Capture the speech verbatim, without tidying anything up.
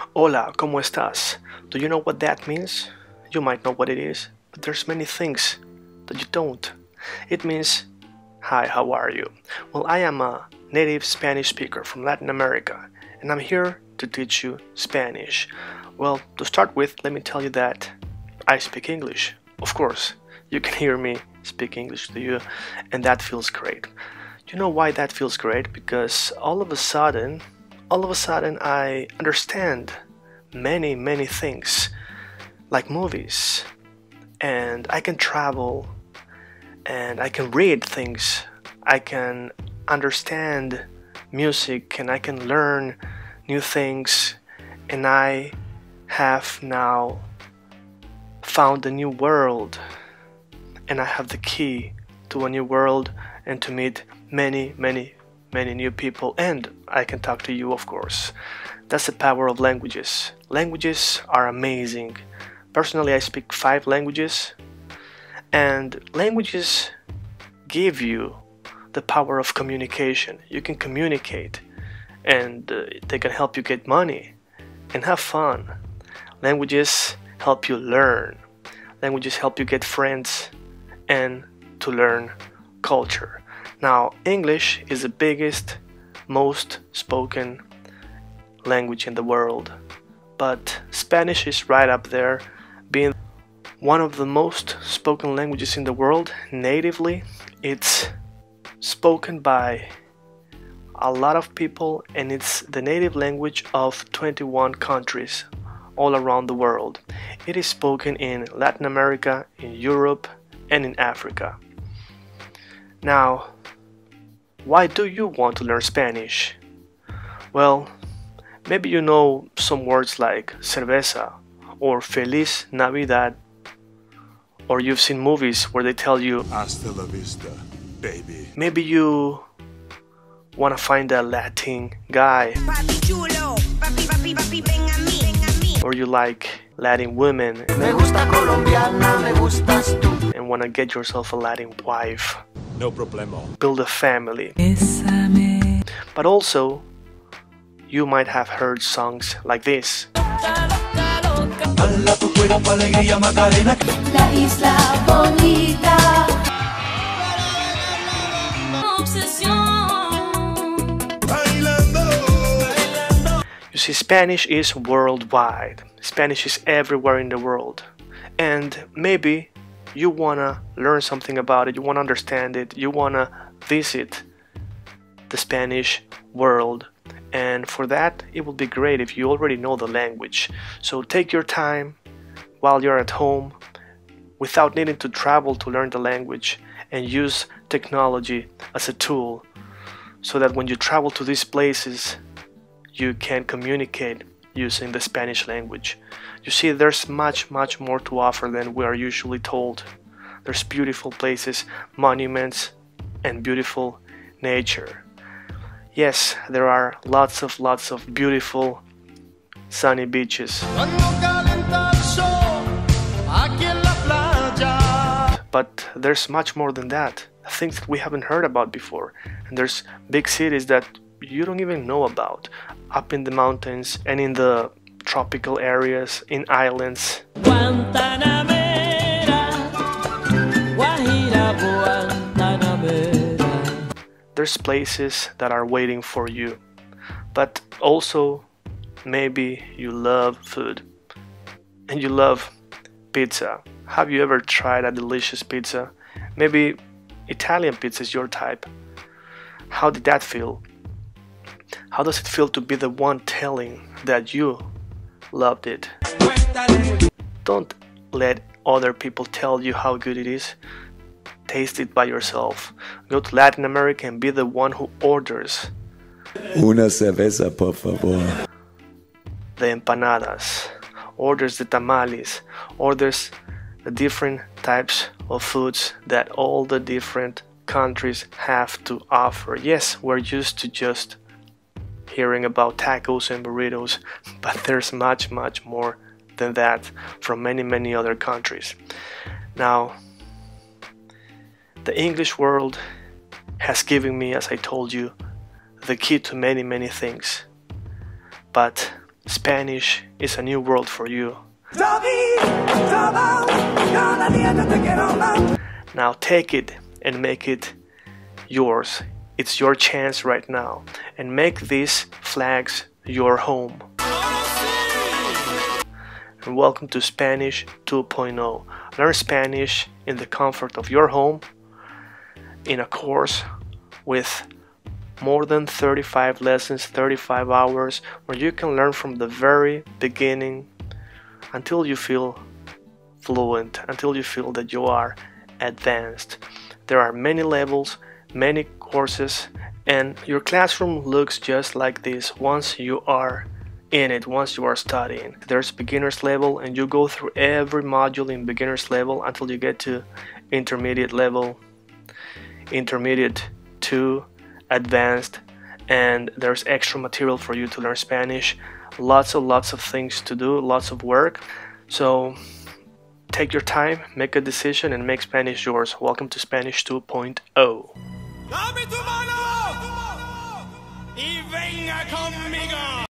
Hola, ¿cómo estás? Do you know what that means? You might know what it is, but there's many things that you don't. It means, hi, how are you? Well, I am a native Spanish speaker from Latin America, and I'm here to teach you Spanish. Well, to start with, let me tell you that I speak English. Of course, you can hear me speak English to you, and that feels great. You know why that feels great? Because all of a sudden, all of a sudden I understand many, many things, like movies, and I can travel, and I can read things, I can understand music, and I can learn new things, and I have now found a new world, and I have the key to a new world and to meet many, many, many new people, and I can talk to you, of course. That's the power of languages. Languages are amazing. Personally, I speak five languages, and languages give you the power of communication. You can communicate, and uh, they can help you get money and have fun. Languages help you learn. Languages help you get friends and to learn culture. Now, English is the biggest, most spoken language in the world, but Spanish is right up there, being one of the most spoken languages in the world. Natively, it's spoken by a lot of people, and it's the native language of twenty-one countries all around the world. It is spoken in Latin America, in Europe, and in Africa. Now, why do you want to learn Spanish? Well, maybe you know some words like cerveza or Feliz Navidad, or you've seen movies where they tell you Hasta la vista, baby. Maybe you want to find a Latin guy, or you like Latin women Me gusta colombiana, me gustas tú. and want to get yourself a Latin wife, No problemo. build a family. But also, you might have heard songs like this. Dala tu cuerpo alegría Macarena. La isla bonita. You see, Spanish is worldwide. Spanish is everywhere in the world. And maybe you wanna learn something about it, you wanna understand it, you wanna visit the Spanish world. And for that, it would be great if you already know the language. So take your time while you're at home, without needing to travel to learn the language, and use technology as a tool, so that when you travel to these places, you can communicate using the Spanish language. You see, there's much, much more to offer than we are usually told. There's beautiful places, monuments, and beautiful nature. Yes, there are lots of lots of beautiful sunny beaches. But there's much more than that. Things that we haven't heard about before. And there's big cities that you don't even know about, up in the mountains and in the tropical areas, in islands. There's places that are waiting for you. But also, maybe you love food and you love pizza. Have you ever tried a delicious pizza? Maybe Italian pizza is your type. How did that feel? How does it feel to be the one telling that you loved it? Don't let other people tell you how good it is. Taste it by yourself. Go to Latin America and be the one who orders Una cerveza, por favor. the empanadas, orders the tamales, orders the different types of foods that all the different countries have to offer. Yes, we're used to just hearing about tacos and burritos, but there's much, much more than that from many, many other countries. Now, the English world has given me, as I told you, the key to many, many things. But Spanish is a new world for you. Now take it and make it yours. It's your chance right now, and make these flags your home. And welcome to Spanish two point oh. Learn Spanish in the comfort of your home in a course with more than thirty-five lessons, thirty-five hours, where you can learn from the very beginning until you feel fluent, until you feel that you are advanced. There are many levels, many courses, and your classroom looks just like this once you are in it, once you are studying. There's beginner's level, and you go through every module in beginner's level until you get to intermediate level, intermediate two, advanced, and there's extra material for you to learn Spanish. Lots and lots of things to do, lots of work. So take your time, make a decision, and make Spanish yours. Welcome to Spanish two point oh. ¡Dame tu mano! ¡Y venga conmigo!